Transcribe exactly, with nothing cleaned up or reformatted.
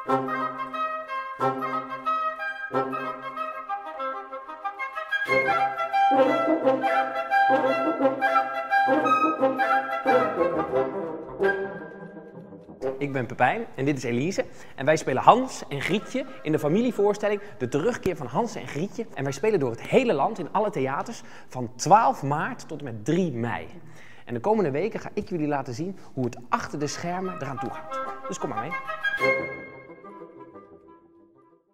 Ik ben Pepijn en dit is Elise en wij spelen Hans en Grietje in de familievoorstelling De Terugkeer van Hans en Grietje. En wij spelen door het hele land in alle theaters van twaalf maart tot en met drie mei. En de komende weken ga ik jullie laten zien hoe het achter de schermen eraan toe gaat. Dus kom maar mee.